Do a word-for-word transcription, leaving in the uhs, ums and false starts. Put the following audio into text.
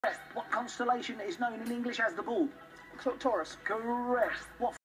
What constellation is known in English as the bull? Taurus. Correct. What